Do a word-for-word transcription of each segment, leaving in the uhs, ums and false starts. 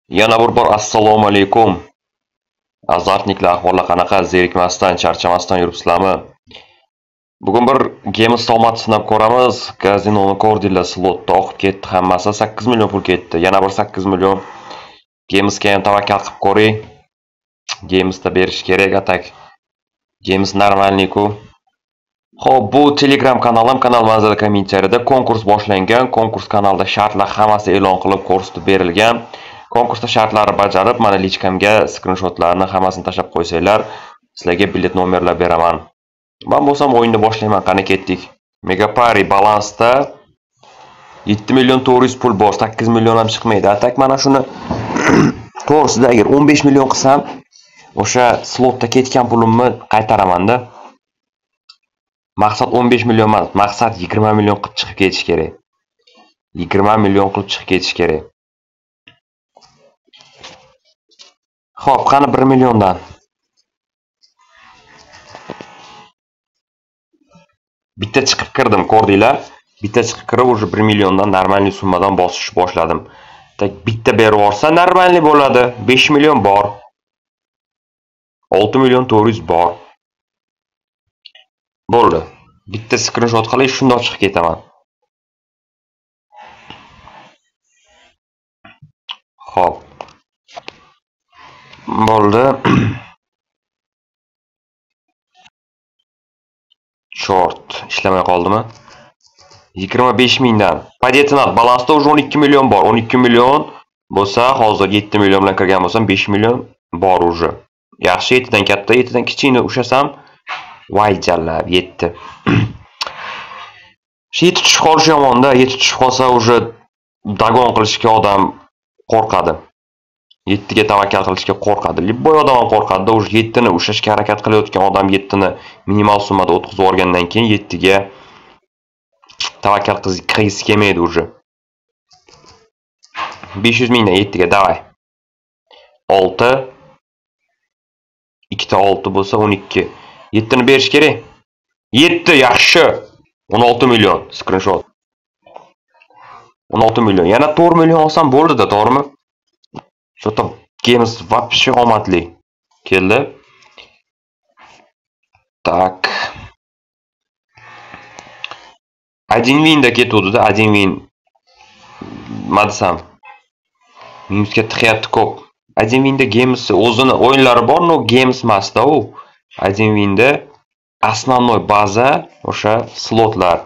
Yana bir bor assalomu alaykum. Azartniklar ahvolla qanaqa? Zerikmasdan, charchamasdan yuribsizlarmi? Bugun bir Games tomatni sinab ko'ramiz. Gazinoni ko'rdinglar, slotda oqib ketdi hammasi. sakkiz million pul ketdi. Yana bir sakkiz million. Gamesga ham tavakkal qilib ko'ring. Gamesda berish kerak atak. Games normalniku. Xo'p, bu Telegram kanalim, kanal manzili kommentariyada konkurs boshlangan. Konkurs kanalda shartlar hammasi e'lon qilib ko'rsatib berilgan. Konkursda shartlarni bajarib, mana lichkamga skrinshotlarni hammasini tashlab qo'ysanglar, sizlarga bilet nomerlar beraman. Men bo'lsam o'yinni boshlayman, qani ketdik. Megapari balansda yetti million to'rt yuz pul bor, sakkiz million ham chiqmaydi. Atak mana shuni to'g'risida agar o'n besh million qilsam, o'sha slotda ketgan pulimni qaytaraman-da. Maqsad o'n besh million emas, maqsad yigirma million qilib chiqib ketish kerak. yigirma million qilib chiqib ketish kerak. Xo'p, qani bir milliondan. Bitta chiqib kirdim, ko'rdinglar? Bitta chiqib kirib, o'sha bir milliondan normalniy summadan bosish boshladim. Tak bitta berib olsa normalniy bo'ladi. besh million bor. olti million to'rt yuz bor. Bo'ldi. Bitta skrinshot qilib, shundoq chiqib ketaman. Xo'p. Bo'ldi. Short ishlamay qoldimi? yigirma besh mingdan. Padetinat balansda o'sha o'n ikki million bor. o'n ikki million bo'lsa, hozir yetti million bilan kirgan bo'lsam, besh million bor o'sha. Yaxshi, yettidan katta, yettidan kichikni ushlasam, voy jallab, yetti. yetti tushib qolish yomon-da, yetti tushib qolsa o'sha dagon qilishga odam qo'rqadi. yettiga tavakkal qilishga qo'rqadi. Libboy odam ham qo'rqadi. O'sha yettini ushlashga harakat qilayotgan odam yettini minimal summada o'tkazib olgandan keyin yettiga tavakkal qilgisi kelmaydi o'sha. besh yuz mingdan yettiga davay. olti ikkita olti bo'lsa o'n ikki. yettini berish kerak. yetti yaxshi. o'n olti million skrinshot. o'n olti million. Yana to'rt million olsam bo'ldi-da, to'g'rimi? Что-то Games вообще omadli keldi. Так. один winda ketuvdi-da, один win. Nima desam? Minusga tiqyapti ko'p. один winda Games o'zini o'yinlari bor, no Games emas-da u. один winda основной baza o'sha slotlar.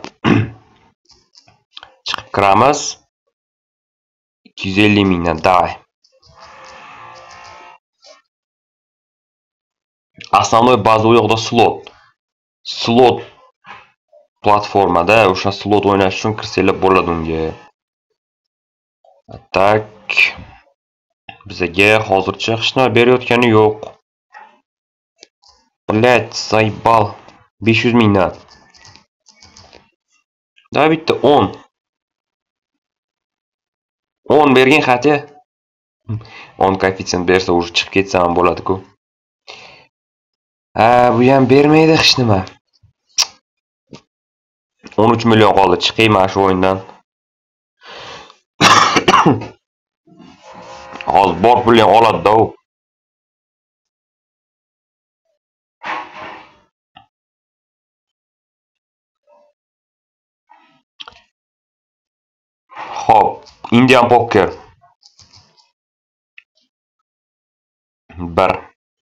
Chiqib kiramiz. ikki yuz ellik mingdan davay. Основной baza u yoqda slot. Slot platformada o'sha slot o'ynash uchun kirsanglar bo'ladi unga. Tak. Bizga hozircha hech nima berayotgani yo'q. Блять, zaybal. besh yuz mingdan. Da bitta o'n. o'n bergan xati. o'n koeffitsient bersa o'sha chiqib ketsa ham bo'ladi-ku. Ha, bu ham bermaydi hech nima. o'n uch million qoldi. Chiqayman shu o'yindan. Hozir bor pulni oladi-da u. Xo'p, Indian Poker. bir.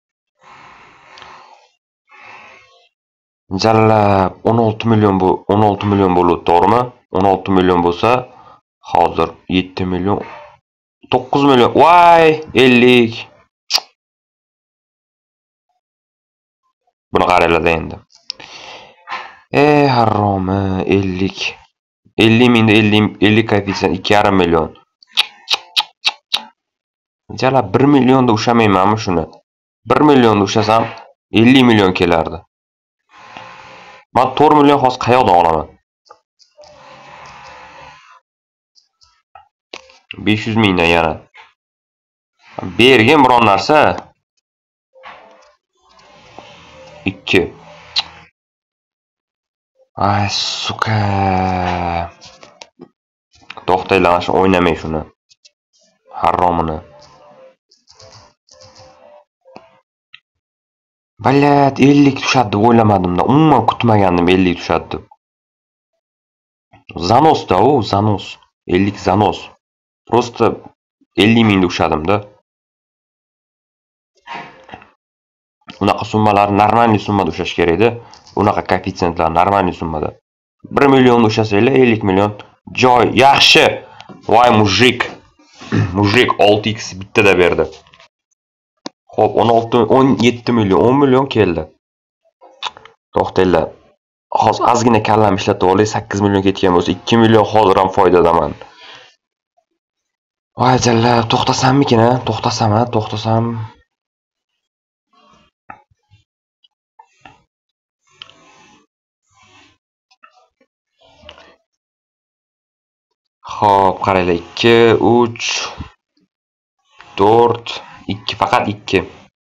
Jallab o'n olti million bu, o'n olti million bo'ladi, to'g'rimi? o'n olti million bo'lsa, hozir yetti million, to'qqiz million. Voy, ellik. Buni qaranglar endi. Ey haromi, ellik. ellik mingda ellik ellik koeffitsient ikki yarim million. Jallab bir millionda ushlamaymanmi shuni? bir millionda ushlasam ellik million kelardi. Men to'rt million hozir qayoqdan olaman? besh yuz mingdan yana. Bergin biron narsa. ikki. Ay, suka. To'xtaylar, o'ynamay shuni. Haromini. Balet ellik tushadi deb o'ylamadim-da. Umuman kutmagandim ellik tushadi deb. Zanosda u, Zanos. ellik Zanos. Просто ellik mingda ushadim-da. Unaqa summalar normalniy summada ushash kerak edi. Unaqa koeffitsiyentlar normalniy summada. bir million ushasanglar ellik million joy yaxshi. Voy mujik. Mujik olti x bittada berdi. Xo'p, o'n olti o'n yetti million, o'n million keldi. To'xtanglar. Hozir ozgina kallam ishlatib olay, sakkiz million ketgan bo'lsa, ikki million hozir ham foydadaman. Voy jalla, to'xtasammikin, ha? To'xtasam, ha? To'xtasam. Xo'p, qaranglar, ikki, uch, to'rt, ikki, faqat ikki.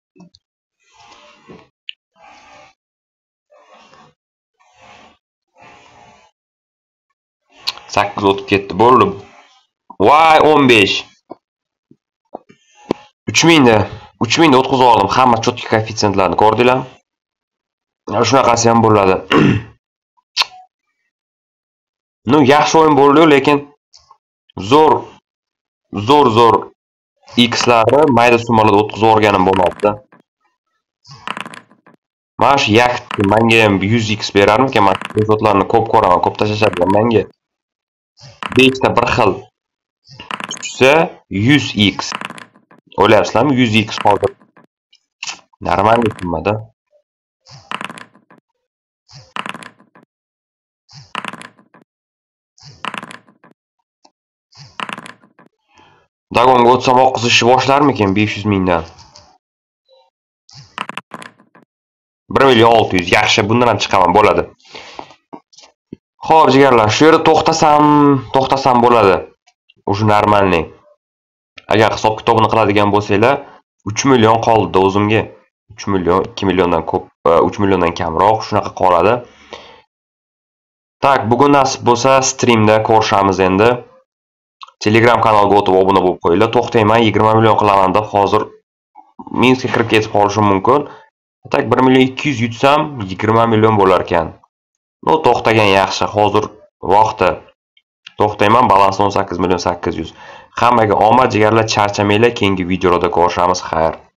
sakkiz o'tib ketdi. Bo'ldi. Voy, o'n besh. uch mingda, uch mingda o'tkazib oldim. Hamma chotki koeffitsiyentlarni ko'rdinglarmi? Shunaqasi ham bo'ladi. No, yaxshi o'yin bo'ldi, lekin zo'r zo'r zo'r x'larni mayda summalarda o'tkazib o'rganim bo'lmadi. Mana shu yakni menga ham yuz x berarmikan? Men shotlarni ko'p ko'raman, ko'p tashlashadi menga. besh ta bir xil tushsa yuz x. O'ylayapsizlarmi? yuz x hozir normal summada. Dagonga o'tsam oqizishni boshlarmikan besh yuz mingdan? bir million olti yuz. Yaxshi, bundan ham chiqaman, bo'ladi. Xo'p, jigarlar, shu yerda to'xtasam, to'xtasam bo'ladi. O'sha normalniy. Agar hisob kitobini qiladigan bo'lsanglar, uch million qoldi o'zimga. uch million, ikki milliondan ko'p, uch milliondan kamroq shunaqa qoladi. Tak, bugun nasib bo'lsa streamda ko'rishamiz endi. Telegram kanalga o'tib obuna bo'lib qo'yinglar. To'xtayman, yigirma million qilaman deb hozir Minskga kirib ketib qolishim mumkin. Tak, bir million ikki yuz yutsam yigirma million bo'lar ekan. No, to'xtagan yaxshi. Hozir vaqti. To'xtayman, balans o'n sakkiz million sakkiz yuz. Hammaga omad, jigarlar, charchamanglar. Keyingi videoda ko'rishamiz. Xayr.